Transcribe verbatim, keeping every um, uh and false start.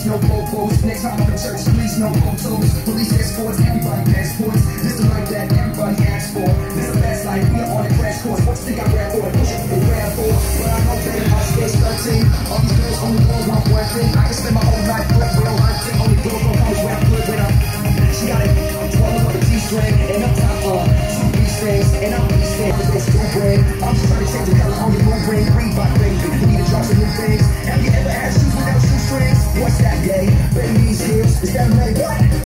streets, no bobos. Next time I'm in church, please, no photos. Police escorts, everybody passports. This the life that everybody asks for. This the best life, we are on a crash course. What you think I rap for? Push it for grab for. But I know better, I stay thirteen. All these girls on the wall want one thing. I can spend my whole life with real hunting. Only girl gon' always rap good with her. She got it, twelve on the G-string. And up top, uh, two B-strings. And I'm B-string, it's two bread. I'm just trying to